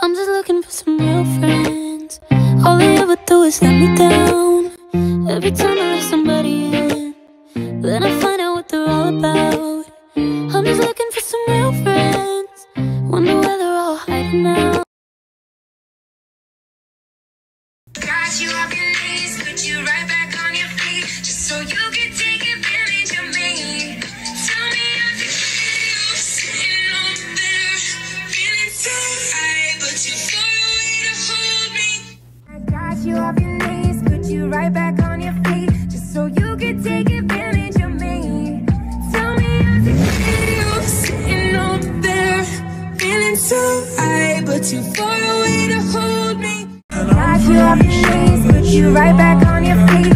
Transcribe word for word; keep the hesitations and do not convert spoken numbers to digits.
I'm just looking for some real friends. All they ever do is let me down. Every time I let somebody in, then I find out what they're all about. I'm just looking for some real friends. Wonder where they're all hiding now. Got you off your knees, put you right back on your feet, just so you can take advantage of me. Tell me how to feel, sitting over there, feeling so high, but too far away to hold me. I got you off your knees, put you right back on your feet, just so you can take advantage of me. Tell me how to feel, sitting over there, feeling so high, but too far away to hold me. Got you off your knees, put you right back on your feet.